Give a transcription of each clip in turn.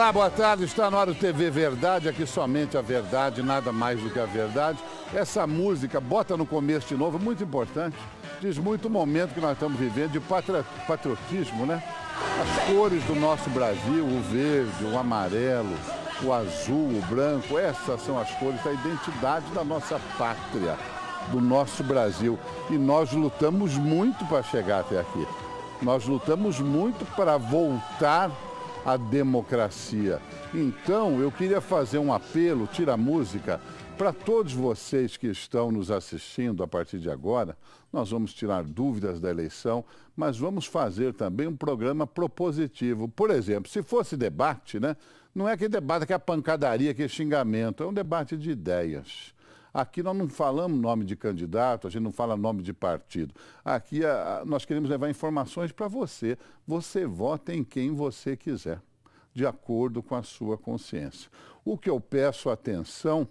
Olá, boa tarde. Está no ar o TV Verdade, aqui somente a verdade, nada mais do que a verdade. Essa música, bota no começo de novo, muito importante. Diz muito o momento que nós estamos vivendo de patriotismo, né? As cores do nosso Brasil, o verde, o amarelo, o azul, o branco, essas são as cores da identidade da nossa pátria, do nosso Brasil. E nós lutamos muito para chegar até aqui. Nós lutamos muito para voltar à democracia. Então, eu queria fazer um apelo, tira a música, para todos vocês que estão nos assistindo a partir de agora. Nós vamos tirar dúvidas da eleição, mas vamos fazer também um programa propositivo. Por exemplo, se fosse debate, né? Não é aquele debate que é pancadaria, que é xingamento, é um debate de ideias. Aqui nós não falamos nome de candidato, a gente não fala nome de partido. Aqui nós queremos levar informações para você. Você vota em quem você quiser, de acordo com a sua consciência. O que eu peço atenção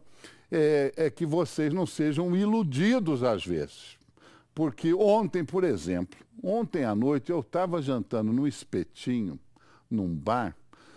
é que vocês não sejam iludidos às vezes. Porque ontem, por exemplo, ontem à noite eu estava jantando no Espetinho, num bar,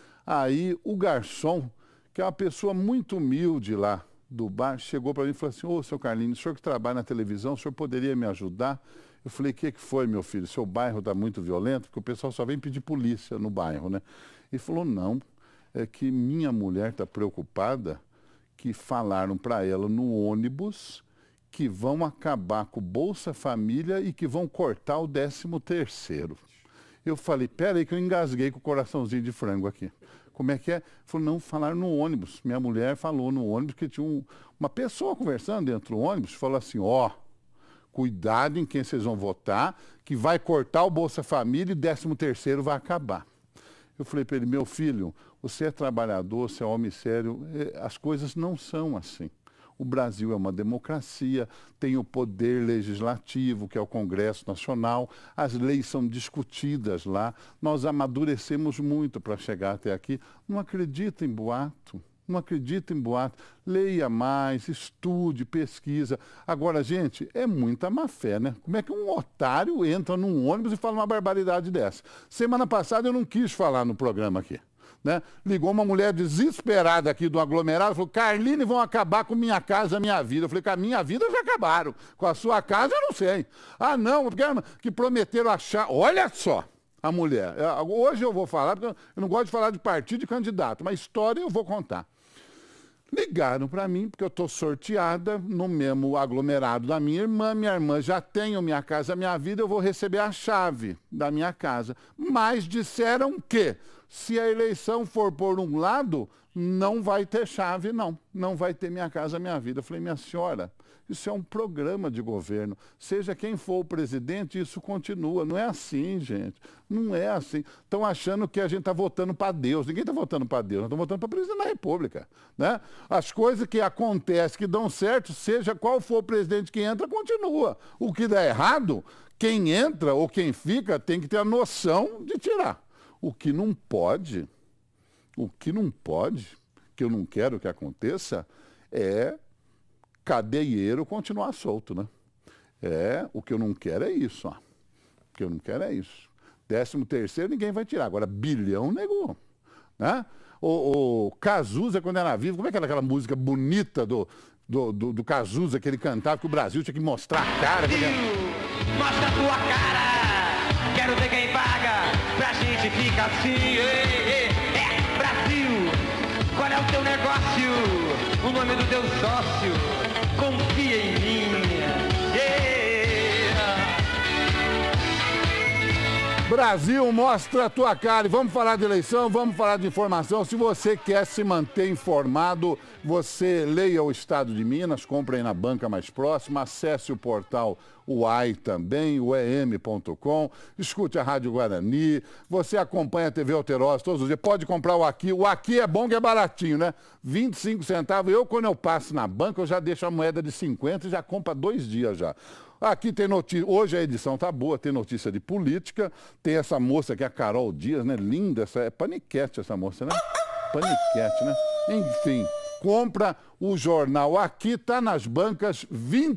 aí o garçom, que é uma pessoa muito humilde lá do bar, chegou para mim e falou assim: ô, seu Carlinhos, o senhor que trabalha na televisão, o senhor poderia me ajudar? Eu falei: o que foi, meu filho? Seu bairro está muito violento? Porque o pessoal só vem pedir polícia no bairro, né? Ele falou: não, é que minha mulher está preocupada que falaram para ela no ônibus que vão acabar com o Bolsa Família e que vão cortar o 13º. Eu falei: pera aí que eu engasguei com o coraçãozinho de frango aqui. Como é que é? Ele falou: não, falaram no ônibus. Minha mulher falou no ônibus que tinha uma pessoa conversando dentro do ônibus, falou assim: ó, cuidado em quem vocês vão votar, que vai cortar o Bolsa Família e 13º vai acabar. Eu falei para ele: meu filho, você é trabalhador, você é homem sério, as coisas não são assim. O Brasil é uma democracia, tem o poder legislativo, que é o Congresso Nacional, as leis são discutidas lá, nós amadurecemos muito para chegar até aqui. Não acredita em boato, não acredita em boato. Leia mais, estude, pesquisa. Agora, gente, é muita má fé, né? Como é que um otário entra num ônibus e fala uma barbaridade dessa? Semana passada eu não quis falar no programa aqui. Né? Ligou uma mulher desesperada aqui do aglomerado, falou: Carline, vão acabar com minha casa, minha vida. Eu falei: com a minha vida já acabaram, com a sua casa eu não sei. Ah, não, porque que prometeram achar. Olha só, a mulher. Hoje eu vou falar, porque eu não gosto de falar de partido e candidato, mas história eu vou contar. Ligaram para mim, porque eu estou sorteada no mesmo aglomerado da minha irmã já tem minha casa, minha vida, eu vou receber a chave da minha casa. Mas disseram que, se a eleição for por um lado, não vai ter chave, não vai ter minha casa, minha vida. Eu falei: minha senhora, isso é um programa de governo. Seja quem for o presidente, isso continua. Não é assim, gente. Não é assim. Estão achando que a gente está votando para Deus. Ninguém está votando para Deus. Nós estamos votando para o presidente da República. Né? As coisas que acontecem, que dão certo, seja qual for o presidente que entra, continua. O que dá errado, quem entra ou quem fica tem que ter a noção de tirar. O que não pode, que eu não quero que aconteça, é cadeieiro continuar solto, né? O que eu não quero é isso, ó. O que eu não quero é isso. 13º ninguém vai tirar. Agora, bilhão negou, né? O Cazuza, quando era vivo, como é que era aquela música bonita do Cazuza, que ele cantava, que o Brasil tinha que mostrar a cara? Mostra a tua cara! Quero ver quem paga pra gente ficar assim. Brasil, qual é o teu negócio? O nome do teu sócio? Confia em mim. Brasil, mostra a tua cara. E vamos falar de eleição, vamos falar de informação. Se você quer se manter informado, você leia o Estado de Minas, compre aí na banca mais próxima, acesse o portal UAI também, o em.com, escute a Rádio Guarani, você acompanha a TV Alterosa todos os dias, pode comprar o Aqui é bom que é baratinho, né? 25 centavos. Quando eu passo na banca, eu já deixo a moeda de 50 e já compro há 2 dias já. Aqui tem notícia, hoje a edição tá boa, tem notícia de política, tem essa moça que é a Carol Dias, né? Linda, é paniquete essa moça, né? Paniquete, né? Enfim, compra o jornal aqui, está nas bancas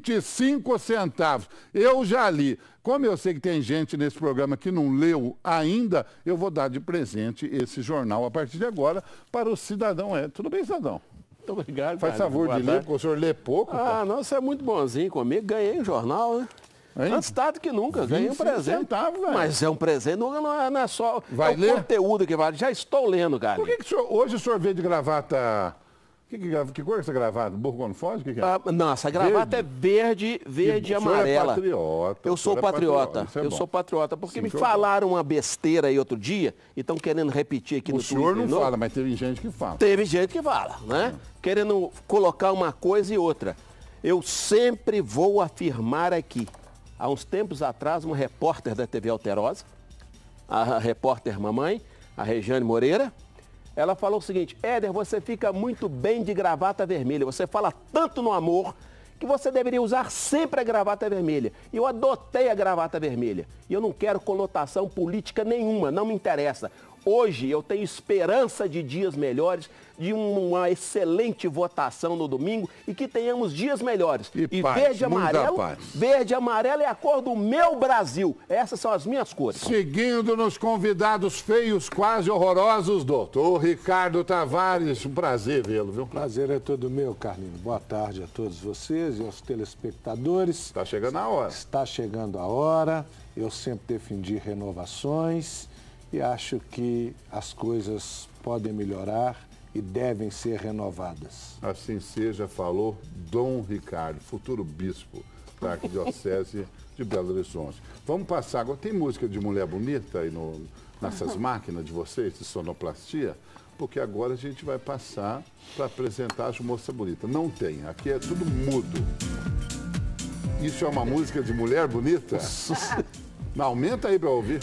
25 centavos. Eu já li. Como eu sei que tem gente nesse programa que não leu ainda, eu vou dar de presente esse jornal a partir de agora para o cidadão. Tudo bem, cidadão? Muito obrigado. Faz favor de ler, porque o senhor lê pouco. Não, você é muito bonzinho comigo. Ganhei um jornal, né? Hein? Antes tarde que nunca, ganhei um presente. Centavos, mas é um presente, não é só Vai ler? O conteúdo que vale. Já estou lendo, cara. Por que hoje o senhor veio de gravata... Que cor é essa gravata? Burro quando foge? O que é? Não, essa gravata é verde e amarela. O senhor é patriota. Eu sou patriota. Eu sou patriota, porque me falaram uma besteira aí outro dia e estão querendo repetir aqui no Twitter. O senhor não fala, mas teve gente que fala. Teve gente que fala, né? Querendo colocar uma coisa e outra. Eu sempre vou afirmar aqui. Há uns tempos atrás, uma repórter da TV Alterosa, a repórter mamãe, a Regiane Moreira, ela falou o seguinte: Éder, você fica muito bem de gravata vermelha. Você fala tanto no amor que você deveria usar sempre a gravata vermelha. E eu adotei a gravata vermelha. E eu não quero conotação política nenhuma, não me interessa. Hoje eu tenho esperança de dias melhores, de uma excelente votação no domingo e que tenhamos dias melhores. E paz, verde e amarelo é a cor do meu Brasil. Essas são as minhas cores. Seguindo nos convidados feios, quase horrorosos, doutor Ricardo Tavares. Um prazer vê-lo, viu? Prazer é todo meu, Carlinhos. Boa tarde a todos vocês e aos telespectadores. Está chegando a hora. Está chegando a hora. Eu sempre defendi renovações e acho que as coisas podem melhorar e devem ser renovadas. Assim seja, falou Dom Ricardo, futuro bispo da Arquidiocese de Belo Horizonte. Vamos passar agora. Tem música de mulher bonita aí nessas máquinas de vocês, de sonoplastia? Porque agora a gente vai passar para apresentar as moças bonitas. Não tem, aqui é tudo mudo. Isso é uma música de mulher bonita? Não, aumenta aí para ouvir.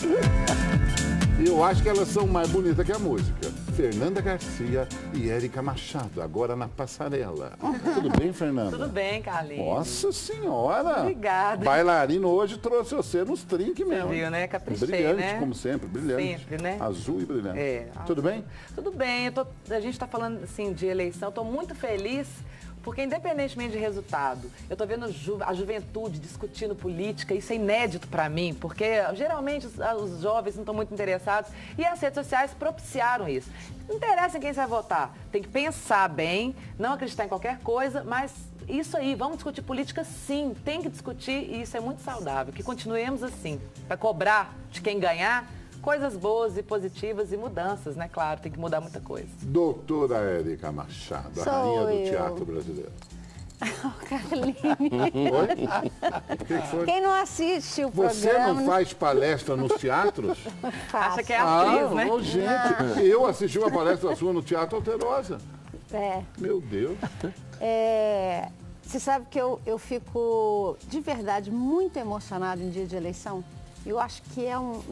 Eu acho que elas são mais bonitas que a música. Fernanda Garcia e Érica Machado, agora na passarela. Tudo bem, Fernanda? Tudo bem, Carlinhos. Nossa Senhora! Obrigada. Bailarino hoje trouxe você nos trinques mesmo. Você viu, né? Caprichei, brilhante, né? Como sempre, brilhante. Sempre, né? Azul e brilhante. É. Tudo bem? Tudo bem. A gente está falando, assim, de eleição. Estou muito feliz. Porque, independentemente de resultado, eu estou vendo a juventude discutindo política, isso é inédito para mim, porque geralmente os jovens não estão muito interessados e as redes sociais propiciaram isso. Não interessa em quem você vai votar, tem que pensar bem, não acreditar em qualquer coisa, mas isso aí, vamos discutir política sim, tem que discutir e isso é muito saudável, que continuemos assim, para cobrar de quem ganhar, coisas boas e positivas e mudanças, né? Claro, tem que mudar muita coisa. Doutora Érica Machado, a rainha do teatro brasileiro. Carlinhos. Oi? O que foi? Quem não assiste o Você programa... não faz palestra nos teatros? Acha que é atriz, né? Não, gente, eu assisti uma palestra sua no Teatro Alterosa. Meu Deus. Você sabe que eu fico, de verdade, muito emocionada em dia de eleição. Eu acho que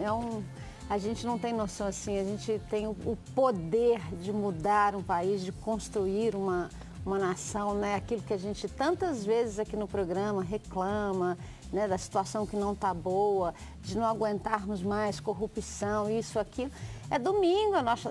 a gente não tem noção assim, a gente tem o poder de mudar um país, de construir uma nação, né? Aquilo que a gente tantas vezes aqui no programa reclama, né? Da situação que não está boa, de não aguentarmos mais corrupção, isso, aquilo. É domingo a nossa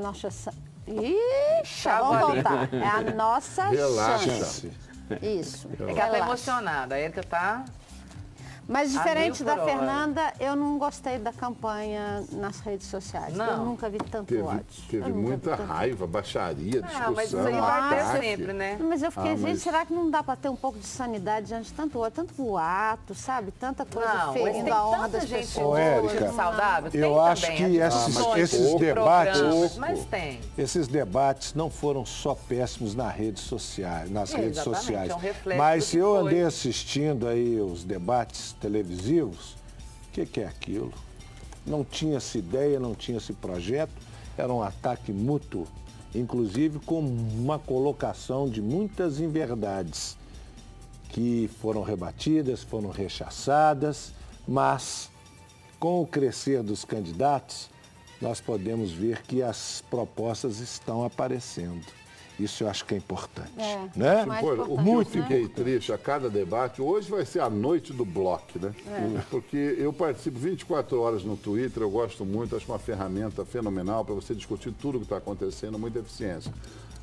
Ixi, vamos voltar. É a nossa chance. Isso. É que ela está emocionada, a Érica está... Mas diferente da Fernanda, eu não gostei da campanha nas redes sociais. Não. Eu nunca vi tanto ódio. Teve muita raiva, baixaria, discussão. Mas isso aí vai ter sempre, né? Mas eu fiquei, gente, será que não dá para ter um pouco de sanidade diante de tanto ódio, tanto boato, sabe? Tanta coisa ferindo a honra das pessoas. Érica, saudável. Eu acho que esses debates... Mas tem. Esses debates não foram só péssimos nas redes sociais. É um reflexo Mas do que eu foi. andei assistindo aí os debates televisivos, o que é aquilo? Não tinha-se ideia, não tinha-se projeto, era um ataque mútuo, inclusive com uma colocação de muitas inverdades que foram rebatidas, foram rechaçadas, mas com o crescer dos candidatos, nós podemos ver que as propostas estão aparecendo. Isso eu acho que é importante, né? O que eu fiquei triste a cada debate, hoje vai ser a noite do bloco, né? Porque eu participo 24 horas no Twitter, eu gosto muito, acho uma ferramenta fenomenal para você discutir tudo o que está acontecendo, muita eficiência.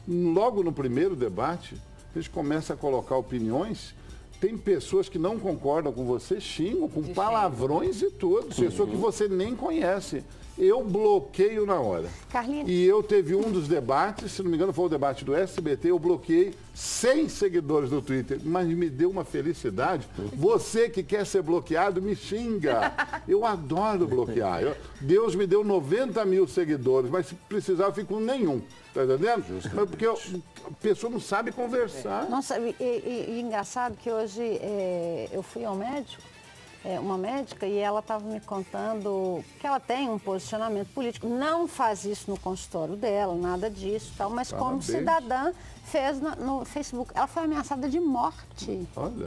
Logo no primeiro debate, a gente começa a colocar opiniões. Tem pessoas que não concordam com você, xingam com palavrões e tudo. Pessoa que você nem conhece. Eu bloqueio na hora. Carlinhos. E eu teve um dos debates, se não me engano foi o debate do SBT, eu bloqueei 100 seguidores do Twitter, mas me deu uma felicidade. Você que quer ser bloqueado, me xinga. Eu adoro bloquear. Deus me deu 90 mil seguidores, mas se precisar eu fico com nenhum. Tá entendendo? Porque a pessoa não sabe conversar. Nossa, e engraçado que hoje eu fui ao médico, uma médica, e ela estava me contando que ela tem um posicionamento político. Não faz isso no consultório dela, nada disso, tal, mas como cidadã fez no Facebook. Ela foi ameaçada de morte. Olha.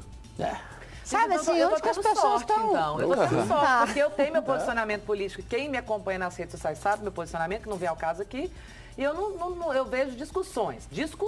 Sabe assim, onde que as pessoas estão? Então, eu tô tendo sorte, porque eu tenho meu posicionamento político. Quem me acompanha nas redes sociais sabe meu posicionamento, que não vem ao caso aqui. E eu eu vejo discussões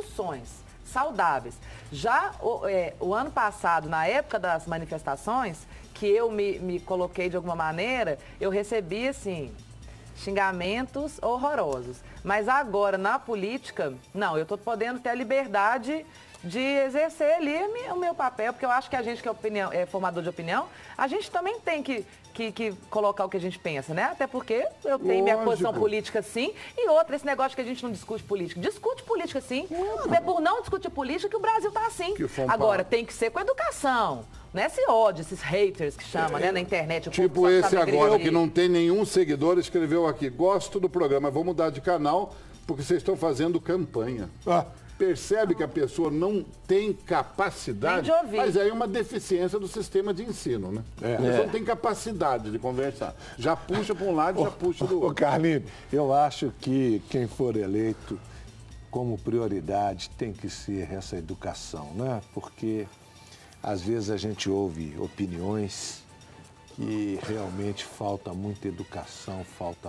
saudáveis. Já o ano passado, na época das manifestações, que eu me coloquei de alguma maneira, eu recebi, assim, xingamentos horrorosos. Mas agora, na política, não, eu estou podendo ter a liberdade de exercer ali o meu papel, porque eu acho que a gente que é formador de opinião, a gente também tem que colocar o que a gente pensa, né? Até porque eu tenho minha posição política, sim. E outra, esse negócio que a gente não discute política. Discute política, sim. É por não discutir política que o Brasil tá assim. Agora, tem que ser com educação. Não é esse ódio, esses haters que chamam, né, na internet. Tipo esse agora, que não tem nenhum seguidor, escreveu aqui: gosto do programa, vou mudar de canal porque vocês estão fazendo campanha. Percebe que a pessoa não tem capacidade, mas aí é uma deficiência do sistema de ensino, né? A pessoa não tem capacidade de conversar. Já puxa para um lado, já puxa do outro. Ô, Carlinhos, eu acho que quem for eleito, como prioridade, tem que ser essa educação, né? Porque às vezes a gente ouve opiniões que realmente falta muita educação, falta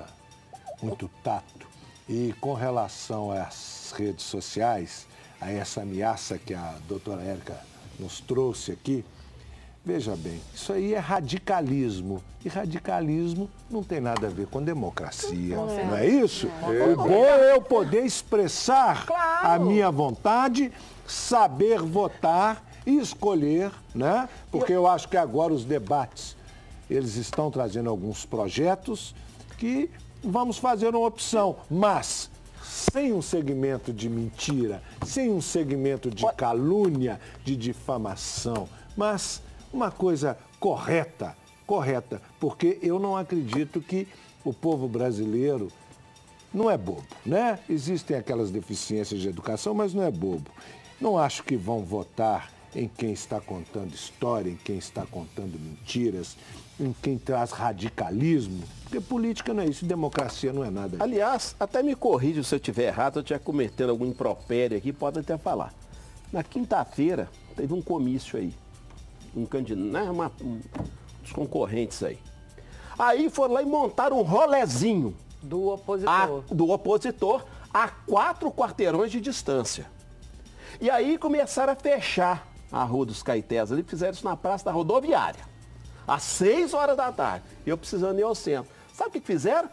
muito tato. E com relação às redes sociais, a essa ameaça que a doutora Érica nos trouxe aqui, veja bem, isso aí é radicalismo. E radicalismo não tem nada a ver com democracia, não é isso? O bom é eu poder expressar a minha vontade, saber votar e escolher, né? Porque eu acho que agora os debates, eles estão trazendo alguns projetos que vamos fazer uma opção, mas sem um segmento de mentira, sem um segmento de calúnia, de difamação, mas uma coisa correta, porque eu não acredito que o povo brasileiro não é bobo, né? Existem aquelas deficiências de educação, mas não é bobo. Não acho que vão votar em quem está contando história, em quem está contando mentiras, em quem traz radicalismo, porque política não é isso, democracia não é nada. Aliás, até me corrija se eu estiver errado, se eu estiver cometendo algum impropério aqui, pode até falar. Na quinta-feira, teve um comício aí, um candidato, né, uns concorrentes aí. Aí foram lá e montaram um rolezinho. Do opositor. Do opositor a 4 quarteirões de distância. E aí começaram a fechar a Rua dos Caetés ali, fizeram isso na Praça da Rodoviária, às 6 horas da tarde, eu precisando ir ao centro. Sabe o que fizeram?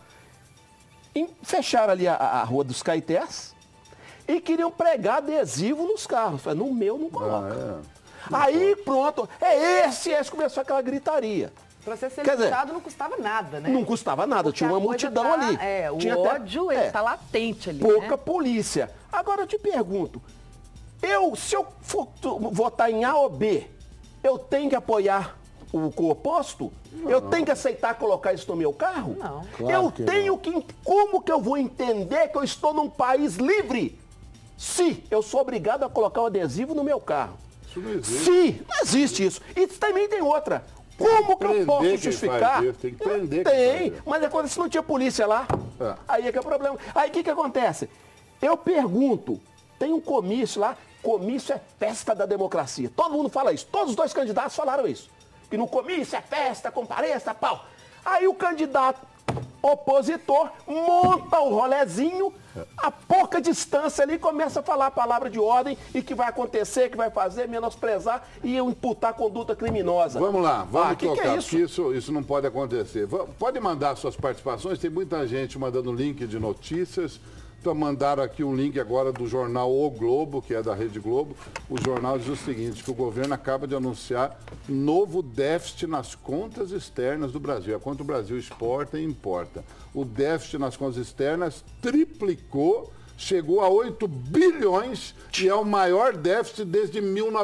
Fecharam ali a Rua dos Caetés e queriam pregar adesivo nos carros. Falei, no meu não coloca. Aí pronto, esse começou aquela gritaria. Para você ser limitado não custava nada, né? Não custava nada, porque tinha uma multidão ali. O ódio está latente ali, pouca polícia. Agora eu te pergunto, se eu for votar em A ou B, eu tenho que apoiar o oposto? Não. Eu tenho que aceitar colocar isso no meu carro? Não. Claro como que eu vou entender que eu estou num país livre se eu sou obrigado a colocar um adesivo no meu carro? Isso não existe. Sim, não existe isso. E também tem outra. Como que eu posso justificar? Tem que prender. Tem, mas é quando se não tinha polícia lá. Aí é que é o problema. Aí o que acontece? Eu pergunto, tem um comício lá, comício é festa da democracia. Todo mundo fala isso, todos os 2 candidatos falaram isso. Que no comício é festa, compareça, pau. Aí o candidato opositor monta o rolezinho, a pouca distância ali começa a falar a palavra de ordem e que vai acontecer, que vai fazer, menosprezar e imputar conduta criminosa. Vamos lá, vamos tocar, que é isso? Porque isso não pode acontecer. Pode mandar suas participações, tem muita gente mandando link de notícias Então mandaram aqui um link agora do jornal O Globo, que é da Rede Globo. O jornal diz o seguinte, que o governo acaba de anunciar novo déficit nas contas externas do Brasil. É quanto o Brasil exporta e importa. O déficit nas contas externas triplicou, chegou a 8 bilhões e é o maior déficit desde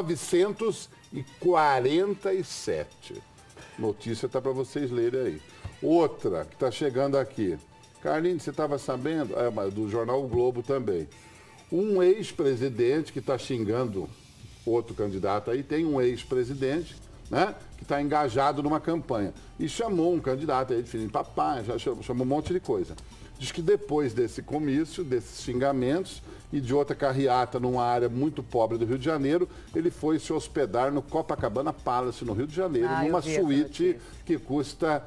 1947. Notícia está para vocês lerem aí. Outra que está chegando aqui. Carlinhos, você estava sabendo? Do jornal O Globo também. Um ex-presidente que está xingando outro candidato aí, tem um ex-presidente, né, que está engajado numa campanha. E chamou um candidato aí de filho de papai, já chamou um monte de coisa. Diz que depois desse comício, desses xingamentos e de outra carreata numa área muito pobre do Rio de Janeiro, ele foi se hospedar no Copacabana Palace, no Rio de Janeiro, numa suíte que custa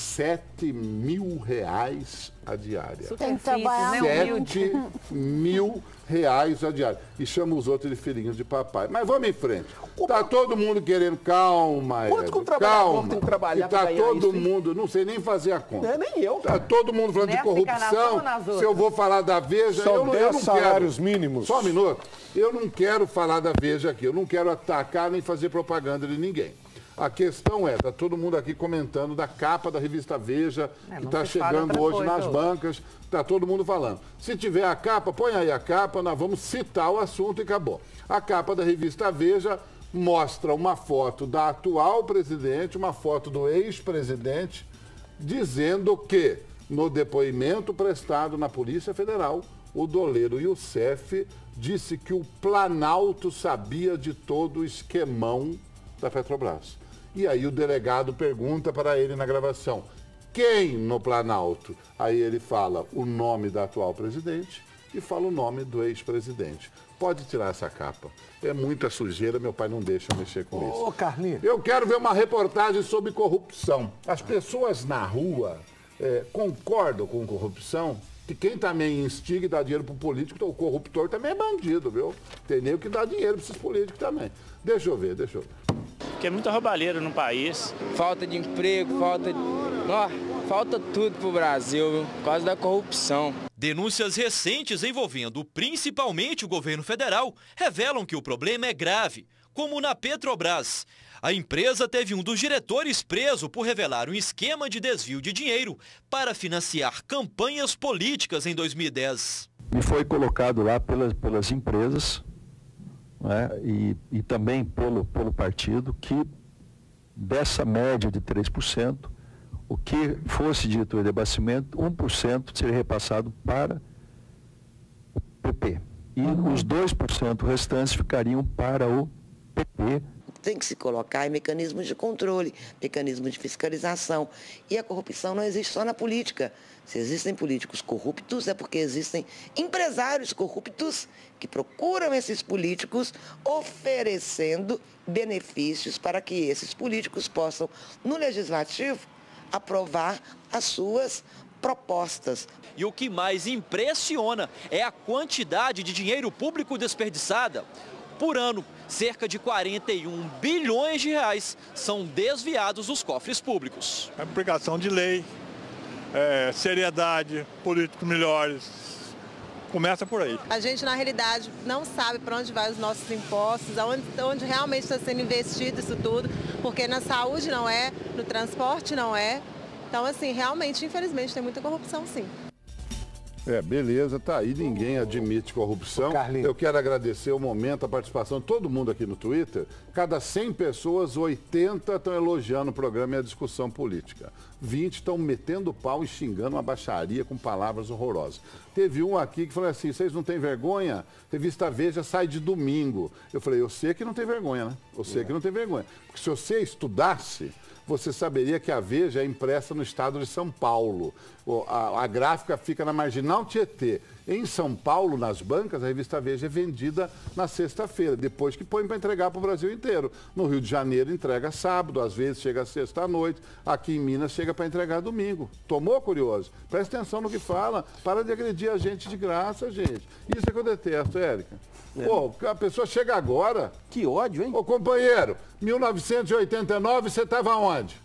R$7.000 a diária. Tem que trabalhar R$7.000 a diária. E chama os outros de filhinhos de papai. Mas vamos em frente. Tá todo mundo querendo, calma, Quanto que um Ed, trabalhador calma. tem que trabalhar E tá pra ganhar todo isso, hein? mundo, não sei nem fazer a conta. Não é nem eu. Tá todo mundo falando de Nessa corrupção. encarnação ou nas outras? Se eu vou falar da Veja, São eu não 10 quero. salários mínimos. Só um minuto. Eu não quero falar da Veja aqui. Eu não quero atacar nem fazer propaganda de ninguém. A questão é, tá todo mundo aqui comentando da capa da revista Veja, que está chegando hoje nas bancas, tá todo mundo falando. Se tiver a capa, põe aí a capa, nós vamos citar o assunto e acabou. A capa da revista Veja mostra uma foto da atual presidente, uma foto do ex-presidente, dizendo que, no depoimento prestado na Polícia Federal, o doleiro Youssef disse que o Planalto sabia de todo o esquemão da Petrobras. E aí o delegado pergunta para ele na gravação, quem no Planalto? Aí ele fala o nome da atual presidente e fala o nome do ex-presidente. Pode tirar essa capa. É muita sujeira, meu pai não deixa eu mexer com isso. Ô, Carlinhos. Eu quero ver uma reportagem sobre corrupção. As pessoas na rua concordam com corrupção? Que quem também instiga e dá dinheiro pro político, então o corruptor também é bandido, viu? Tem nego que dá dinheiro para esses políticos também. Deixa eu ver. Porque é muita roubalheira no país. Falta de emprego, falta tudo pro Brasil, viu? Por causa da corrupção. Denúncias recentes envolvendo principalmente o governo federal revelam que o problema é grave, como na Petrobras. A empresa teve um dos diretores preso por revelar um esquema de desvio de dinheiro para financiar campanhas políticas em 2010. Me foi colocado lá pelas empresas, né, e também pelo partido, que dessa média de 3%, o que fosse dito de abastecimento, 1% seria repassado para o PP. E os 2% restantes ficariam para o PP. Tem que se colocar em mecanismos de controle, mecanismos de fiscalização. E a corrupção não existe só na política. Se existem políticos corruptos, é porque existem empresários corruptos que procuram esses políticos oferecendo benefícios para que esses políticos possam, no legislativo, aprovar as suas propostas. E o que mais impressiona é a quantidade de dinheiro público desperdiçada. Por ano, cerca de 41 bilhões de reais são desviados dos cofres públicos. Aplicação de lei, seriedade, políticos melhores, começa por aí. A gente, na realidade, não sabe para onde vai os nossos impostos, onde realmente está sendo investido isso tudo, porque na saúde não é, no transporte não é. Então, assim, realmente, infelizmente, tem muita corrupção, sim. Beleza, tá aí, ninguém admite corrupção. Eu quero agradecer o momento, a participação de todo mundo aqui no Twitter. Cada 100 pessoas, 80 estão elogiando o programa e a discussão política. 20 estão metendo pau e xingando uma baixaria com palavras horrorosas. Teve um aqui que falou assim, vocês não têm vergonha? Revista Veja sai de domingo. Eu falei, eu sei que não tem vergonha, né? Eu sei que não tem vergonha. Porque se você estudasse, você saberia que a Veja é impressa no estado de São Paulo. A gráfica fica na Marginal Tietê. Em São Paulo, nas bancas, a revista Veja é vendida na sexta-feira, depois que põe para entregar para o Brasil inteiro. No Rio de Janeiro entrega sábado, às vezes chega sexta à noite. Aqui em Minas chega para entregar domingo. Tomou, curioso? Presta atenção no que fala. Para de agredir a gente de graça, gente. Isso é que eu detesto, Érica. Pô, a pessoa chega agora... Que ódio, hein? Ô, companheiro, 1989 você estava onde?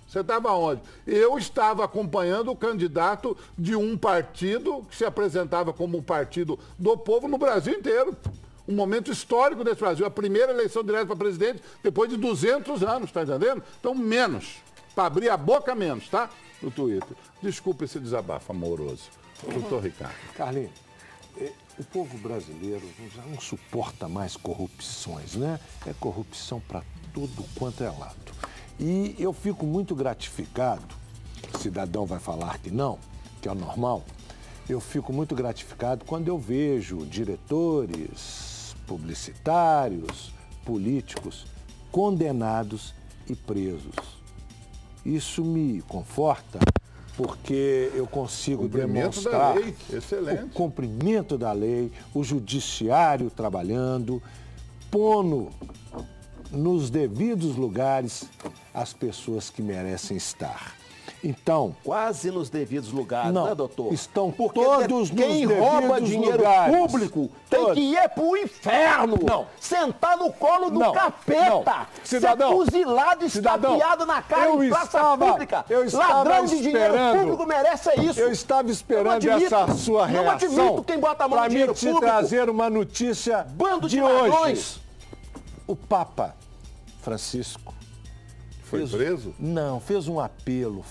Você estava onde? Eu estava acompanhando o candidato de um partido que se apresentava como um partido do povo no Brasil inteiro. Um momento histórico desse Brasil. A primeira eleição direta para presidente depois de 200 anos, tá entendendo? Então, menos. Para abrir a boca, menos, tá? No Twitter. Desculpa esse desabafo amoroso. Doutor Ricardo. Carlinhos, o povo brasileiro já não suporta mais corrupções, né? É corrupção para tudo quanto é lado. E eu fico muito gratificado, o cidadão vai falar que não, que é o normal, eu fico muito gratificado quando eu vejo diretores, publicitários, políticos condenados e presos. Isso me conforta, porque eu consigo demonstrar da lei. Excelente. O cumprimento da lei, o judiciário trabalhando, pondo nos devidos lugares as pessoas que merecem estar. Então... Quase nos devidos lugares, não, né, doutor? Estão porque todos nos quem devidos rouba dinheiro lugares. Público tem que ir pro inferno. Não. Sentar no colo do capeta. Cidadão, ser fuzilado, estapeado na cara em praça pública. Ladrão de dinheiro público merece isso. Eu estava esperando essa sua reação. Não admito quem bota a mão no dinheiro público. Para me trazer uma notícia Bando de hoje. ladrões. O Papa Francisco foi preso? Não, fez um apelo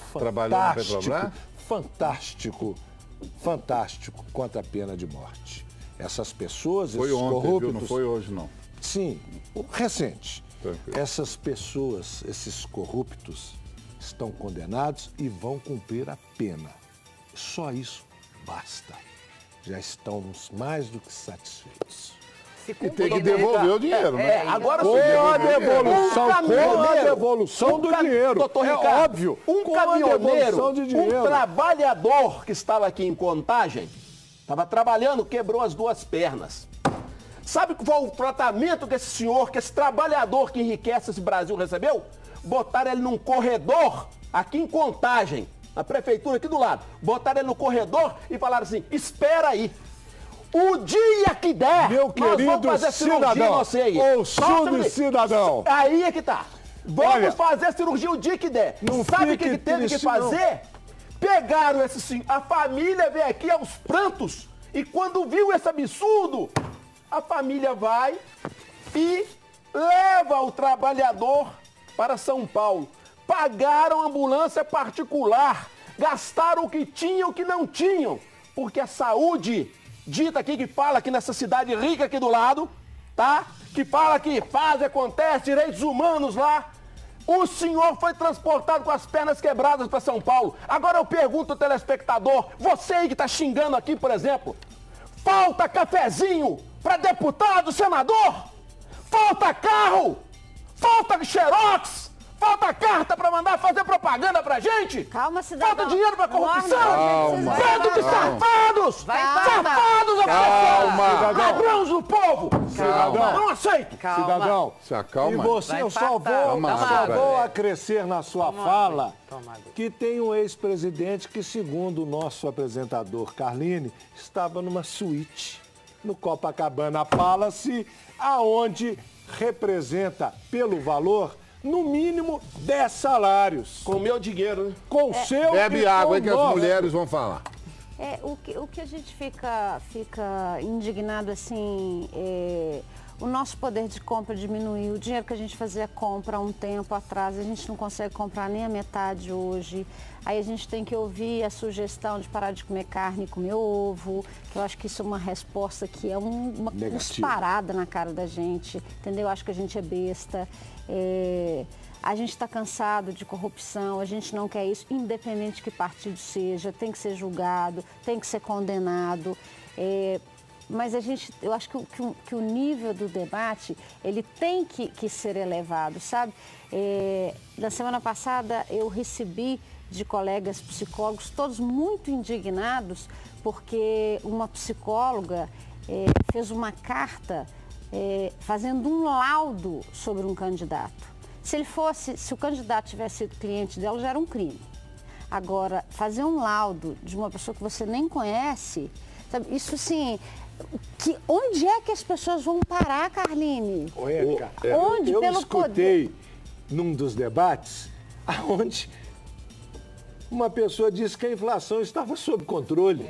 fantástico contra a pena de morte. Essas pessoas, foi esses ontem, corruptos... Viu? Não foi hoje, não. Sim, recente. Tranquilo. Essas pessoas, esses corruptos, estão condenados e vão cumprir a pena. Só isso basta. Já estamos mais do que satisfeitos. E tem que devolver o dinheiro, né? Agora com a devolução do dinheiro. Doutor Ricardo, óbvio. Um caminhoneiro, um trabalhador que estava aqui em Contagem, estava trabalhando, quebrou as duas pernas. Sabe qual o tratamento que esse senhor, que esse trabalhador que enriquece esse Brasil recebeu? Botaram ele num corredor aqui em Contagem, na prefeitura aqui do lado. Botaram ele no corredor e falaram assim, espera aí. O dia que der, meu querido cidadão, ouçudo cidadão. Aí é que tá. Vamos fazer cirurgia o dia que der. Sabe o que teve que fazer? Pegaram esse sim. A família veio aqui aos prantos. E quando viu esse absurdo, a família vai e leva o trabalhador para São Paulo. Pagaram ambulância particular. Gastaram o que tinham e o que não tinham. Porque a saúde... dita aqui, que fala aqui nessa cidade rica aqui do lado, tá? Que fala que faz, acontece, direitos humanos lá. O senhor foi transportado com as pernas quebradas para São Paulo. Agora eu pergunto ao telespectador, você aí que tá xingando aqui, por exemplo, falta cafezinho para deputado, senador? Falta carro? Falta xerox? Falta carta para mandar fazer propaganda pra gente? Calma, cidadão. Falta dinheiro pra corrupção? Calma. Bando de safados! Safados, calma. Ladrões do povo! Cidadão. Não aceito! Cidadão, se acalma. E você, eu só vou acrescer na sua fala que tem um ex-presidente que, segundo o nosso apresentador Carline, estava numa suíte no Copacabana Palace, aonde representa, pelo valor, no mínimo 10 salários. Com o meu dinheiro, né? Com o seu... Bebe água aí que as mulheres vão falar. O que a gente fica indignado, assim, o nosso poder de compra diminuiu. O dinheiro que a gente fazia compra há um tempo atrás, a gente não consegue comprar nem a metade hoje. Aí a gente tem que ouvir a sugestão de parar de comer carne e comer ovo, que eu acho que isso é uma resposta que é uma cusparada na cara da gente, entendeu? Eu acho que a gente é besta. A gente está cansado de corrupção, a gente não quer isso, independente de que partido seja, tem que ser julgado, tem que ser condenado. Mas eu acho que o nível do debate, ele tem que ser elevado, sabe? Na semana passada eu recebi de colegas psicólogos, todos muito indignados, porque uma psicóloga fez uma carta fazendo um laudo sobre um candidato. Se o candidato tivesse sido cliente dela, já era um crime. Agora, fazer um laudo de uma pessoa que você nem conhece, sabe, isso assim, onde é que as pessoas vão parar, Carline? Onde? Eu escutei num dos debates, onde uma pessoa disse que a inflação estava sob controle.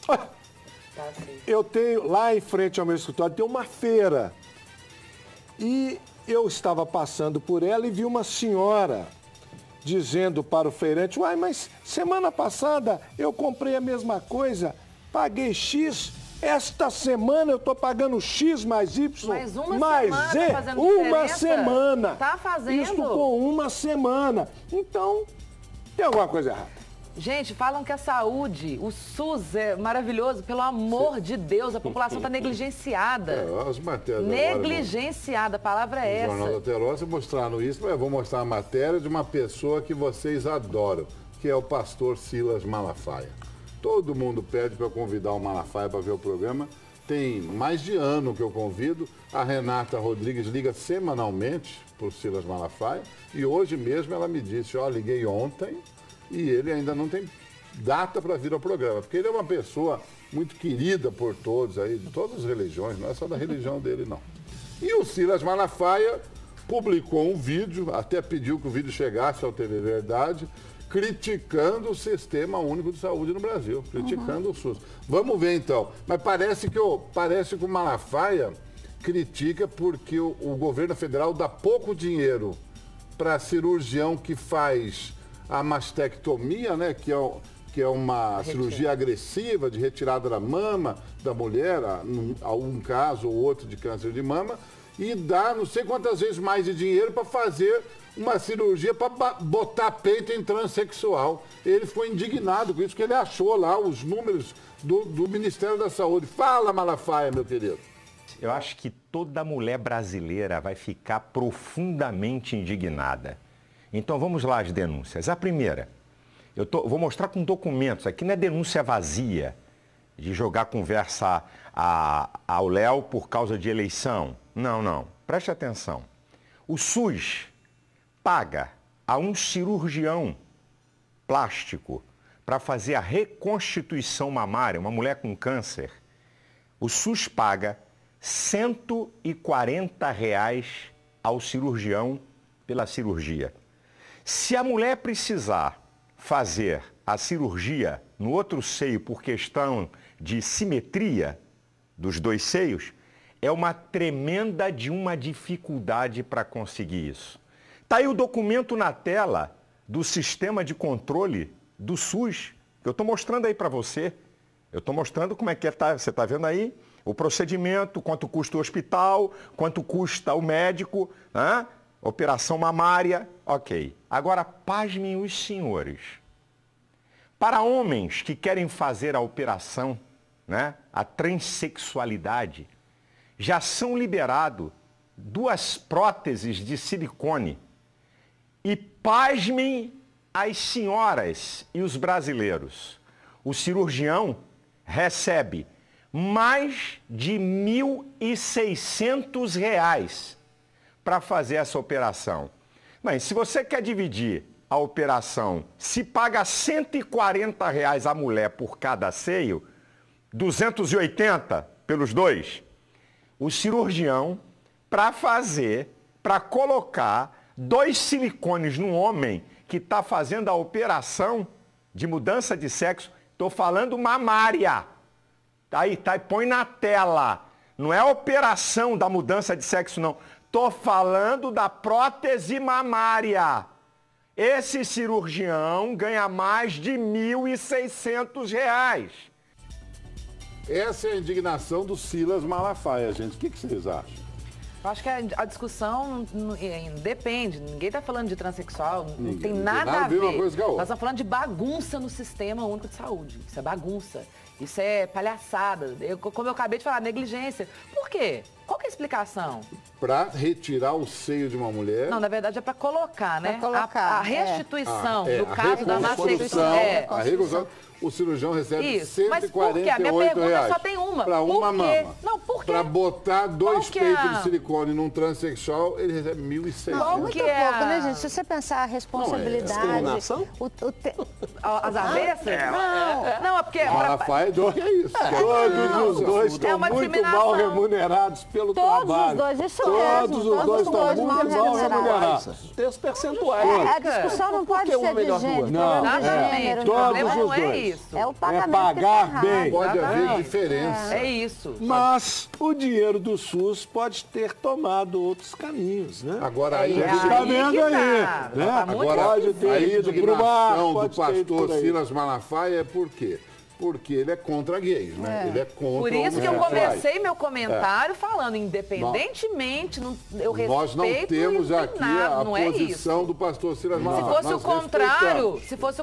Eu tenho, lá em frente ao meu escritório, tem uma feira. E eu estava passando por ela e vi uma senhora dizendo para o feirante, uai, mas semana passada eu comprei a mesma coisa, paguei X, esta semana eu estou pagando X mais Y, mais Z, uma semana. Tá fazendo. Isso com uma semana. Então, tem alguma coisa errada. Gente, falam que a saúde, o SUS é maravilhoso, pelo amor de Deus, a população está negligenciada. As matérias negligenciada, a palavra é essa. O Jornal da Terosa mostraram isso, mas eu vou mostrar a matéria de uma pessoa que vocês adoram, que é o pastor Silas Malafaia. Todo mundo pede para convidar o Malafaia para ver o programa. Tem mais de ano que eu convido. A Renata Rodrigues liga semanalmente para o Silas Malafaia. E hoje mesmo ela me disse, ó, liguei ontem e ele ainda não tem data para vir ao programa. Porque ele é uma pessoa muito querida por todos aí, de todas as religiões, não é só da religião dele, não. E o Silas Malafaia publicou um vídeo, até pediu que o vídeo chegasse ao TV Verdade, criticando o Sistema Único de Saúde no Brasil, criticando o SUS. Vamos ver então. Mas parece que o Malafaia critica porque o governo federal dá pouco dinheiro para cirurgião que faz a mastectomia, né, que é uma cirurgia agressiva de retirada da mama da mulher, um caso ou outro de câncer de mama, e dá não sei quantas vezes mais de dinheiro para fazer uma cirurgia para botar peito em transexual. Ele ficou indignado com isso, que ele achou lá os números do Ministério da Saúde. Fala, Malafaia, meu querido. Eu acho que toda mulher brasileira vai ficar profundamente indignada. Então vamos lá as denúncias. A primeira, vou mostrar com documentos, aqui não é denúncia vazia, de jogar conversa ao Léo por causa de eleição. Não, não. Preste atenção. O SUS paga a um cirurgião plástico para fazer a reconstituição mamária, uma mulher com câncer. O SUS paga R$ 140 ao cirurgião pela cirurgia. Se a mulher precisar fazer a cirurgia no outro seio por questão de simetria dos dois seios, é uma tremenda de uma dificuldade para conseguir isso. Está aí o documento na tela do sistema de controle do SUS, que eu estou mostrando aí para você. Eu estou mostrando como é que você está vendo aí o procedimento, quanto custa o hospital, quanto custa o médico, né? Operação mamária, ok. Agora, pasmem os senhores. Para homens que querem fazer a operação, né, a transexualidade, já são liberados 2 próteses de silicone. E pasmem as senhoras e os brasileiros. O cirurgião recebe mais de R$ 1.600 para fazer essa operação. Mas se você quer dividir a operação, se paga R$ 140 a mulher por cada seio, 280 pelos dois, o cirurgião, para colocar 2 silicones no homem que está fazendo a operação de mudança de sexo, estou falando mamária. Aí, põe na tela. Não é a operação da mudança de sexo, não. Estou falando da prótese mamária. Esse cirurgião ganha mais de R$ 1.600. Essa é a indignação do Silas Malafaia, gente. O que vocês acham? Eu acho que a discussão depende. Ninguém está falando de transexual, não tem nada a ver. Uma coisa com a outra. Nós estamos falando de bagunça no Sistema Único de Saúde. Isso é bagunça. Isso é palhaçada. Como eu acabei de falar, negligência. Por quê? Qual que é a explicação? Para retirar o seio de uma mulher... Não, na verdade é para colocar, né? Pra colocar, a restituição, no caso da mastectomia. A reconstrução. O cirurgião recebe isso. R$ 148. Mas por quê? A minha pergunta só tem uma. Para uma mama. Não, por quê? Para botar 2 peitos de silicone num transexual, ele recebe R$ 1.600. Muito pouco, né, gente? Se você pensar a responsabilidade... Discriminação? As avessas? Não, é porque... Malafaia é isso. Todos os dois estão muito mal remunerados pelo trabalho. Todos os dois, isso Todos os dois estão muito mal remunerados. Tem os percentuais. A discussão não pode ser de gênero. Não, todos os dois. É isso. É o pagamento pagar bem. Pode haver diferença. É isso. Mas o dinheiro do SUS pode ter tomado outros caminhos, né? Agora aí, a gente está vendo aí. Né? Agora, pode ter a ido pro mar, indignação do pode ter ido pastor por aí. Silas Malafaia é por quê? Porque ele é contra gays, né? Ele é contra Por isso que eu homossexuais. comecei meu comentário falando, independentemente, eu respeito. Nós não temos aqui a não é posição do pastor Silas Se Malafaia. fosse o contrário,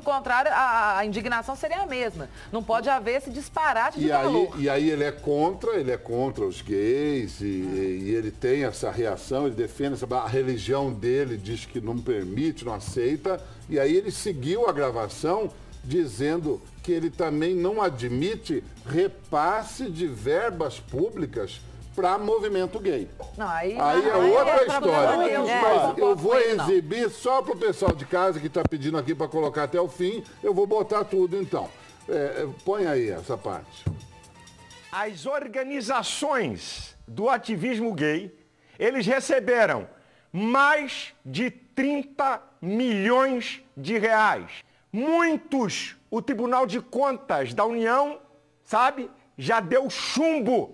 a indignação seria a mesma. Não pode haver esse disparate de valor. E aí ele é contra os gays e ele tem essa reação, ele defende a religião dele, diz que não permite, não aceita. E aí ele seguiu a gravação dizendo que ele também não admite repasse de verbas públicas para movimento gay. Não, aí é outra história. Mas eu vou exibir só para o pessoal de casa que está pedindo aqui para colocar até o fim, eu vou botar tudo então. Põe aí essa parte. As organizações do ativismo gay, eles receberam mais de 30 milhões de reais. Muitos, o Tribunal de Contas da União, sabe, já deu chumbo.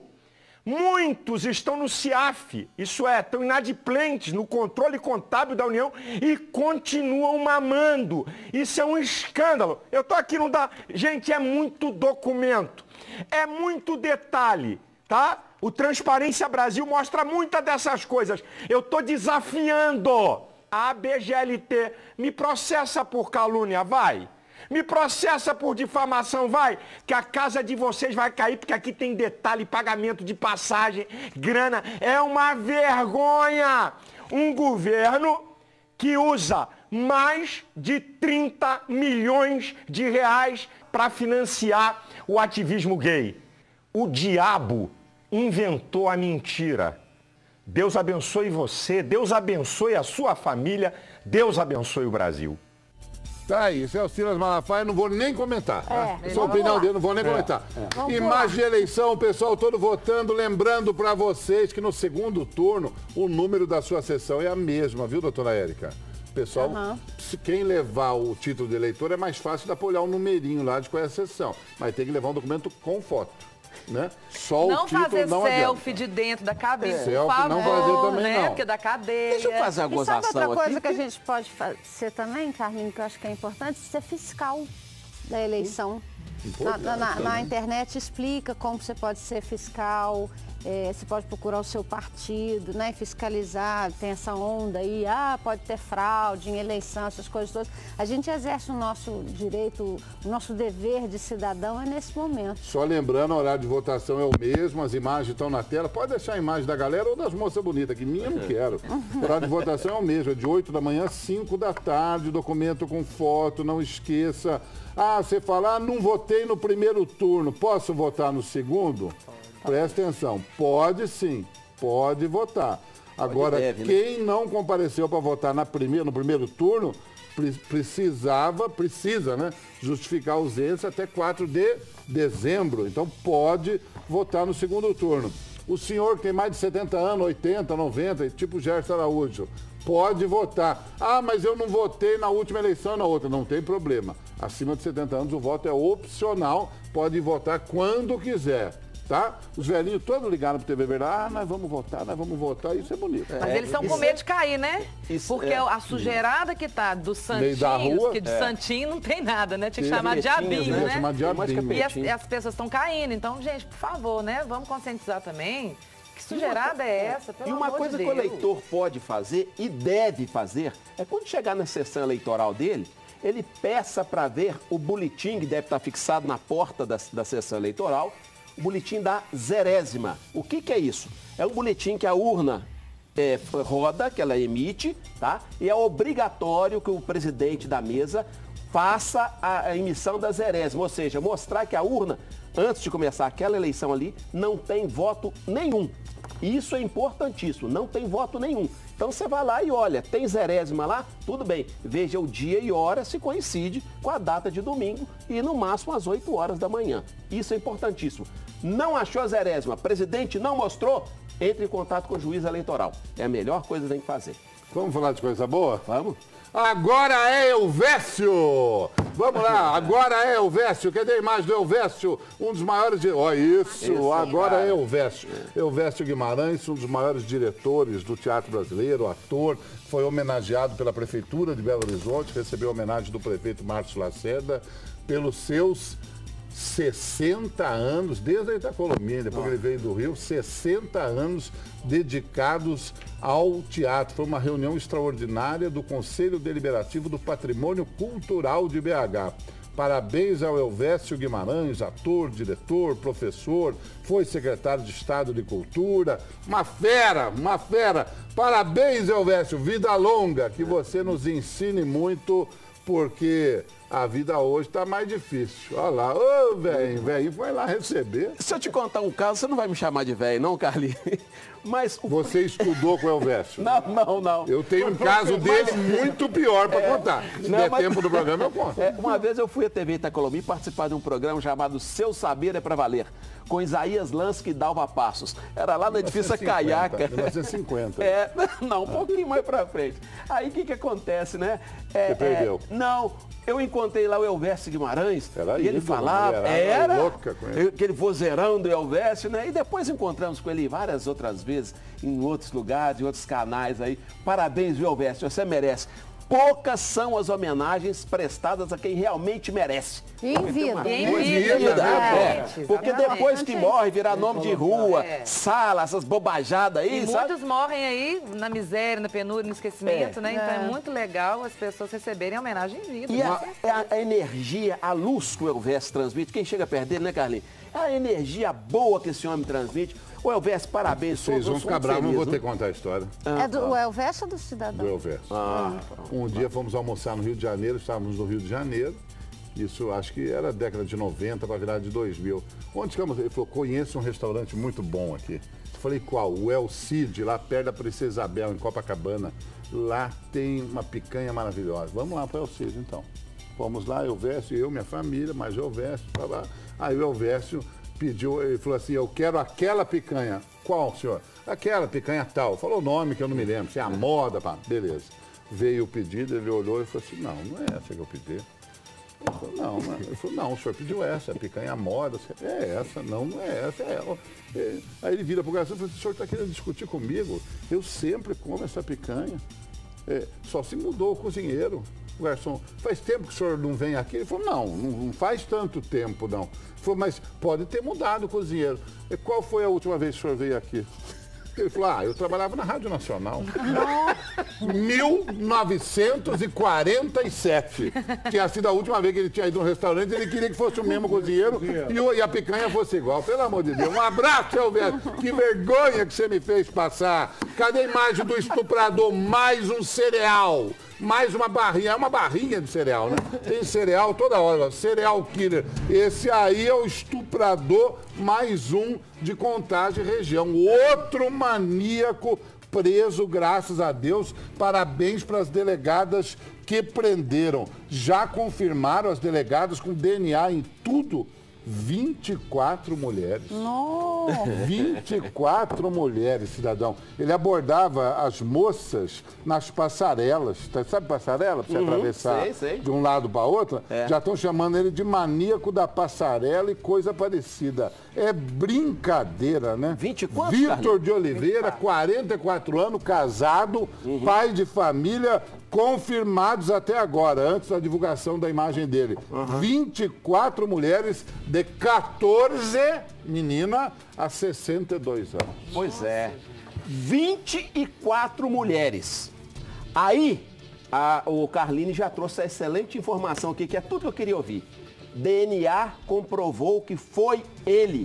Muitos estão no CIAF, isso é, estão inadimplentes no controle contábil da União e continuam mamando. Isso é um escândalo. Eu estou aqui, não dá... Gente, é muito documento, é muito detalhe, tá? O Transparência Brasil mostra muitas dessas coisas. Eu estou desafiando a ABGLT, me processa por calúnia, vai. Me processa por difamação, vai. Que a casa de vocês vai cair, porque aqui tem detalhe, pagamento de passagem, grana. É uma vergonha. Um governo que usa mais de 30 milhões de reais para financiar o ativismo gay. O diabo inventou a mentira. Deus abençoe você, Deus abençoe a sua família, Deus abençoe o Brasil. Tá aí, esse é o Silas Malafaia, não vou nem comentar. Essa opinião dele, não vou nem comentar. Imagem de eleição, o pessoal todo votando, lembrando para vocês que no segundo turno o número da sua sessão é a mesma, viu, doutora Érica? Pessoal, quem levar o título de eleitor é mais fácil de apoiar um numerinho lá de qual é a sessão, mas tem que levar um documento com foto. Né? Só não o título fazer não selfie adianta. de dentro da cabine, por selfie favor, não fazer também, né? não. Porque da cadeia. Deixa eu fazer uma gozação aqui. E sabe outra coisa que a gente pode fazer também, Carlinhos, que eu acho que é importante? Ser fiscal da eleição. Na internet explica como você pode ser fiscal, você pode procurar o seu partido, né, fiscalizar, tem essa onda aí, pode ter fraude em eleição, essas coisas todas. A gente exerce o nosso direito, o nosso dever de cidadão é nesse momento. Só lembrando, o horário de votação é o mesmo, as imagens estão na tela, pode deixar a imagem da galera ou das moças bonitas, que minha eu não quero. O horário de votação é o mesmo, é de 8 da manhã às 5 da tarde, documento com foto, não esqueça. Você fala, não votei no primeiro turno, posso votar no segundo? Presta atenção, pode sim, pode votar. Agora, quem não compareceu para votar no primeiro turno, precisa, né, justificar a ausência até 4 de dezembro. Então, pode votar no segundo turno. O senhor que tem mais de 70 anos, 80, 90, tipo Gerson Araújo, pode votar. Mas eu não votei na última eleição, na outra. Não tem problema. Acima de 70 anos, o voto é opcional. Pode votar quando quiser. Tá? Os velhinhos todos ligaram pro TV Verdade, nós vamos votar, isso é bonito. Mas eles estão com medo de cair, né? Porque a sujeirada que tá dos santinhos, que de santinho não tem nada, né? Tinha que chamar de diabinho, né? Chamar diabinho. E as pessoas estão caindo, então, gente, por favor, né? Vamos conscientizar também. Que sujeirada é essa, pelo amor de Deus? E uma coisa que o eleitor pode fazer e deve fazer é quando chegar na sessão eleitoral dele, ele peça para ver o boletim que deve estar fixado na porta da sessão eleitoral, o boletim da 0ª. O que é isso? É um boletim que a urna roda, que ela emite, tá? E é obrigatório que o presidente da mesa faça a emissão da 0ª, ou seja, mostrar que a urna, antes de começar aquela eleição ali, não tem voto nenhum. Isso é importantíssimo, não tem voto nenhum. Então você vai lá e olha, tem 0ª lá? Tudo bem, veja o dia e hora se coincide com a data de domingo e no máximo às 8 horas da manhã. Isso é importantíssimo. Não achou a 0ª, presidente não mostrou? entre em contato com o juiz eleitoral. É a melhor coisa que tem que fazer. Vamos falar de coisa boa? Vamos. Agora é Elvésio! Vamos lá, agora é Elvésio. Cadê a imagem do Elvésio? Um dos maiores... Ó, isso, agora é Elvésio. Elvésio Guimarães, um dos maiores diretores do teatro brasileiro, ator, foi homenageado pela Prefeitura de Belo Horizonte, recebeu homenagem do prefeito Márcio Lacerda pelos seus 60 anos, desde a Itacolomi, depois que ele veio do Rio, 60 anos dedicados ao teatro. Foi uma reunião extraordinária do Conselho Deliberativo do Patrimônio Cultural de BH. Parabéns ao Elvésio Guimarães, ator, diretor, professor, foi secretário de Estado de Cultura. Uma fera, uma fera. Parabéns, Elvésio, vida longa, que você nos ensine muito, porque a vida hoje está mais difícil. Olha lá, ô velho foi lá receber. Se eu te contar um caso, você não vai me chamar de velho, não, Carlinhos? Mas você estudou com o Elvésio? Não. Eu tenho um caso desse muito pior para contar. Se der tempo do programa, eu conto. Uma vez eu fui à TV Itacolomi participar de um programa chamado Seu Saber é Pra Valer, com Isaías Lansky e Dalva Passos. Era lá no edifício Caiaca. 1950. Não, um pouquinho mais pra frente. Aí o que acontece, né? Você perdeu. Não, eu encontrei lá o Elvésio Guimarães, e ele falava, louca com ele. Aquele vozeirão do Elvésio, né? E depois encontramos com ele várias outras vezes, em outros lugares, em outros canais aí. Parabéns, viu, Elvésio? Você merece. Poucas são as homenagens prestadas a quem realmente merece. Em vida. Porque depois que morre, virar nome de rua, sala, essas bobajadas aí, sabe? Muitos morrem aí na miséria, na penúria, no esquecimento, né? Então é muito legal as pessoas receberem a homenagem em vida. E a energia, a luz que o Elvésio transmite, quem chega perto dele, né, Carlinhos? A energia boa que esse homem transmite. O Elvésio, parabéns. Vocês vão ficar bravos, não vou ter que contar a história. É do Elvésio ou do Cidadão? Do Elvésio. Um dia fomos almoçar no Rio de Janeiro, estávamos no Rio de Janeiro, isso acho que era década de 90 para virar de 2000. Onde ficamos? Ele falou, conheço um restaurante muito bom aqui. Eu falei, qual? O El Cid, lá perto da Princesa Isabel, em Copacabana. Lá tem uma picanha maravilhosa. Vamos lá para o El Cid, então. Fomos lá, Elvésio, eu, minha família, mais o Elvésio. Aí o Elvésio pediu, ele falou assim, eu quero aquela picanha. Qual, senhor? Aquela picanha tal. Falou o nome que eu não me lembro, se é a moda, pá. Beleza. Veio o pedido, ele olhou e falou assim, não é essa que eu pedi. Ele falou, não. Ele falou, não, o senhor pediu essa, a picanha moda. É essa, não é essa, é ela. Aí ele vira pro garçom e falou, o senhor está querendo discutir comigo? Eu sempre como essa picanha. Só se mudou o cozinheiro. O garçom, faz tempo que o senhor não vem aqui? Ele falou, não faz tanto tempo, não. Ele falou, mas pode ter mudado o cozinheiro. E qual foi a última vez que o senhor veio aqui? Ele falou, eu trabalhava na Rádio Nacional. 1947. Tinha sido a última vez que ele tinha ido no restaurante, ele queria que fosse o mesmo cozinheiro e a picanha fosse igual. Pelo amor de Deus. Um abraço, Elvésio. Que vergonha que você me fez passar. Cadê a imagem do estuprador? Mais um cereal. Mais uma barrinha, é uma barrinha de cereal, né? Tem cereal toda hora, cereal killer. Esse aí é o estuprador, mais um de Contagem região. Outro maníaco preso, graças a Deus. Parabéns para as delegadas que prenderam. Já confirmaram as delegadas com DNA em tudo. 24 mulheres. Nossa. 24 mulheres, cidadão. Ele abordava as moças nas passarelas. Sabe passarela? Para você atravessar de um lado para outro? Já estão chamando ele de maníaco da passarela e coisa parecida. É brincadeira, né? 24, Vitor de Oliveira, 44 anos, casado, pai de família, confirmados até agora, antes da divulgação da imagem dele. 24 mulheres de 14, menina, a 62 anos. Pois é. 24 mulheres. Aí, o Carlini já trouxe a excelente informação aqui, que é tudo que eu queria ouvir. DNA comprovou que foi ele.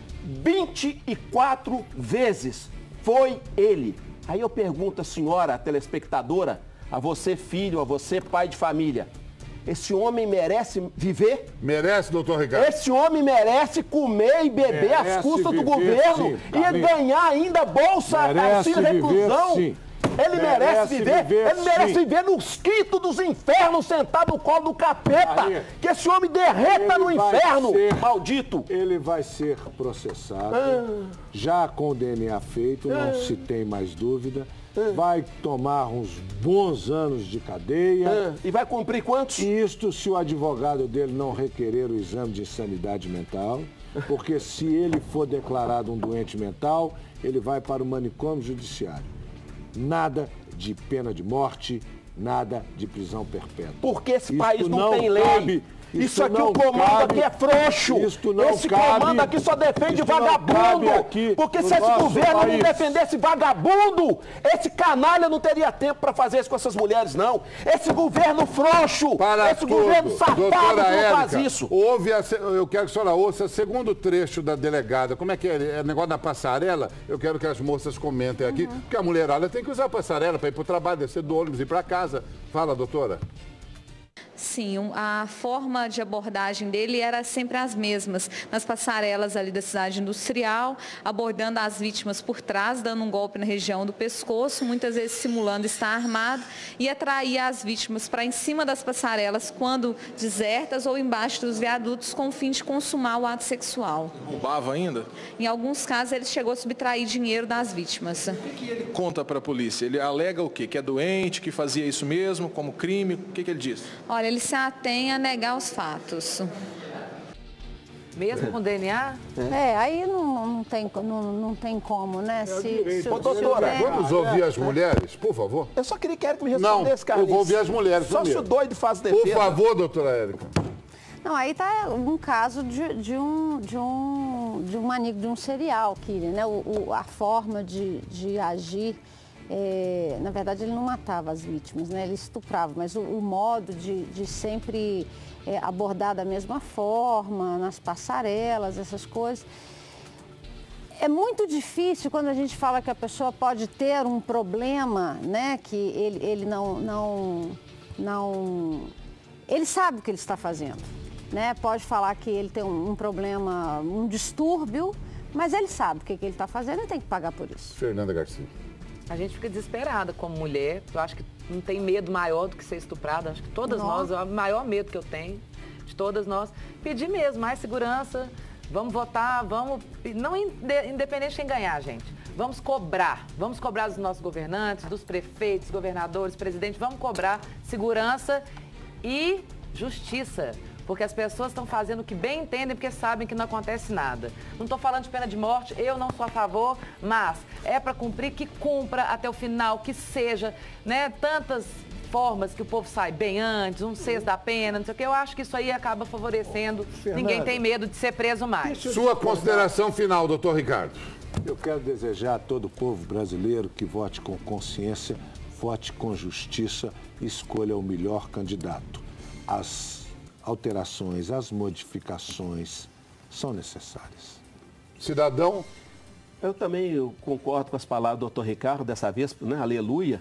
24 vezes foi ele. Aí eu pergunto à senhora, a telespectadora, a você filho, a você pai de família, esse homem merece viver? Merece, doutor Ricardo. Esse homem merece comer e beber às custas do governo e ganhar ainda bolsa, auxílio reclusão. Ele merece viver, ele merece viver nos quintos dos infernos, sentado no colo do capeta. Aí, que esse homem derreta no inferno, maldito. Ele vai ser processado, já com o DNA feito, não se tem mais dúvida. Vai tomar uns bons anos de cadeia. E vai cumprir quantos? Isto se o advogado dele não requerer o exame de insanidade mental, porque se ele for declarado um doente mental, ele vai para o manicômio judiciário. Nada de pena de morte, nada de prisão perpétua. Porque esse país não tem lei. Isso aqui, o comando aqui é frouxo. Esse comando aqui só defende vagabundo. Porque se esse governo não defendesse vagabundo, esse canalha não teria tempo para fazer isso com essas mulheres, não. Esse governo frouxo, esse governo safado não faz isso. Eu quero que a senhora ouça o segundo trecho da delegada. Como é que é? É negócio da passarela? Eu quero que as moças comentem aqui. Porque a mulherada tem que usar a passarela para ir para o trabalho, descer do ônibus e ir para casa. Fala, doutora. Sim, a forma de abordagem dele era sempre as mesmas, nas passarelas ali da cidade industrial, abordando as vítimas por trás, dando um golpe na região do pescoço, muitas vezes simulando estar armado, e atraía as vítimas para em cima das passarelas, quando desertas ou embaixo dos viadutos, com o fim de consumar o ato sexual. Roubava ainda? Em alguns casos, ele chegou a subtrair dinheiro das vítimas. O que ele conta para a polícia? Ele alega o quê? Que é doente, que fazia isso mesmo, como crime? O que ele diz? Olha, ele se atém a negar os fatos. Mesmo com DNA? Aí não tem como, né? Doutora, vamos ouvir as mulheres, por favor? Eu só queria que Érica me respondesse, Carlinhos. Eu vou ouvir as mulheres só primeiro. se o doido faz defesa. Por favor, doutora Érica. Não, aí está um caso de um maníaco, de um serial killer, né? A forma de agir. Na verdade, ele não matava as vítimas, né? Ele estuprava, mas o modo de sempre abordar da mesma forma, nas passarelas, essas coisas. É muito difícil quando a gente fala que a pessoa pode ter um problema, né? Que ele não... Ele sabe o que ele está fazendo, né? Pode falar que ele tem um problema, um distúrbio, mas ele sabe o que ele está fazendo e tem que pagar por isso. Fernanda Garcia. A gente fica desesperada como mulher. Eu acho que não tem medo maior do que ser estuprada. Acho que todas nós, é o maior medo que eu tenho, de todas nós. Pedir mesmo mais segurança, vamos votar, vamos... Não independente de quem ganhar, gente. Vamos cobrar dos nossos governantes, dos prefeitos, governadores, presidentes. Vamos cobrar segurança e justiça. Porque as pessoas estão fazendo o que bem entendem, porque sabem que não acontece nada. Não estou falando de pena de morte, eu não sou a favor, mas é para cumprir, que cumpra até o final, que seja, né, tantas formas que o povo sai bem antes, 1/6 da pena, não sei o que. Eu acho que isso aí acaba favorecendo. Ninguém tem medo de ser preso mais. Sua consideração final, doutor Ricardo. Eu quero desejar a todo o povo brasileiro que vote com consciência, vote com justiça e escolha o melhor candidato. As alterações, as modificações são necessárias. Cidadão? Eu também concordo com as palavras do doutor Ricardo, dessa vez, né? Aleluia.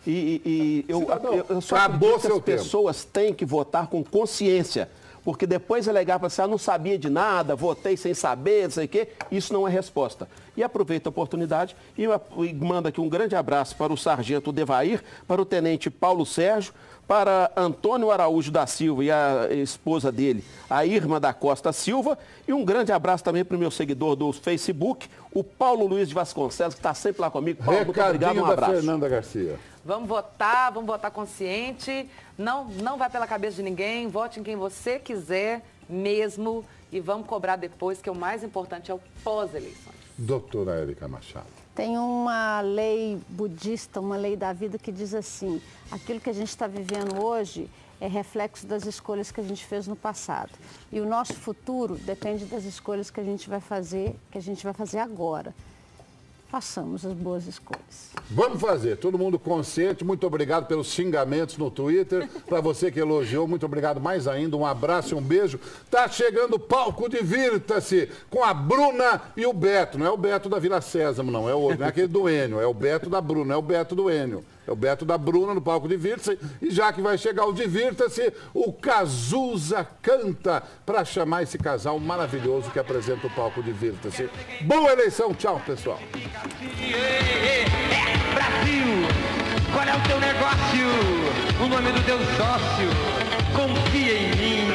Eu só acredito que as pessoas têm que votar com consciência, porque depois alegar para você, não sabia de nada, votei sem saber, não sei o quê, isso não é resposta. E aproveito a oportunidade e mando aqui um grande abraço para o sargento Devair, para o tenente Paulo Sérgio, para Antônio Araújo da Silva e a esposa dele, a Irma da Costa Silva, e um grande abraço também para o meu seguidor do Facebook, o Paulo Luiz de Vasconcelos, que está sempre lá comigo. Paulo, muito obrigado, um abraço. Fernanda Garcia. Vamos votar consciente, não vai pela cabeça de ninguém, vote em quem você quiser mesmo e vamos cobrar depois, que o mais importante é o pós-eleições. Doutora Érica Machado. Tem uma lei budista, uma lei da vida que diz assim, aquilo que a gente está vivendo hoje é reflexo das escolhas que a gente fez no passado. E o nosso futuro depende das escolhas que a gente vai fazer agora. Façamos as boas escolhas. Vamos fazer, todo mundo consciente. Muito obrigado pelos xingamentos no Twitter. Para você que elogiou, muito obrigado mais ainda. Um abraço e um beijo. Tá chegando o palco, divirta-se com a Bruna e o Beto. Não é o Beto da Vila Sésamo, não. É o outro, não é aquele do Enio. É o Beto da Bruna, é o Beto do Enio. É o Beto da Bruna no palco Divirta-se. E já que vai chegar o Divirta-se, o Cazuza canta para chamar esse casal maravilhoso que apresenta o palco Divirta-se. Boa eleição, tchau, pessoal. Brasil, qual é o teu negócio? O nome do teu sócio? Confia em mim.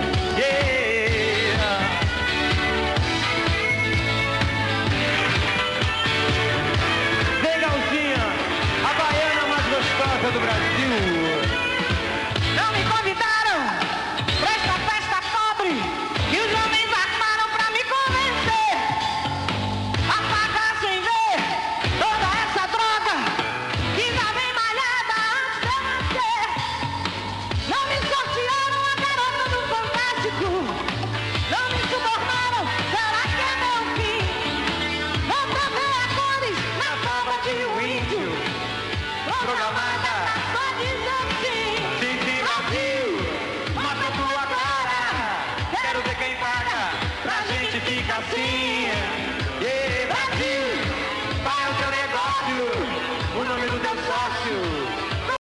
Legalzinha, a baiana mais gostosa do Brasil. Não me convidaram pra esta festa pobre que os homens armaram pra me convencer a pagar sem ver toda essa droga que já vem malhada antes de eu nascer. Não me sortearam a garota do Fantástico, não me subornaram, será que é meu fim? Não provei a cores na forma de um índio, programada só dizer sim. Sim, sim, Brasil, mostra tua cara, quero ver quem paga, pra gente ficar assim. Brasil, qual é o teu negócio? O nome do teu sócio?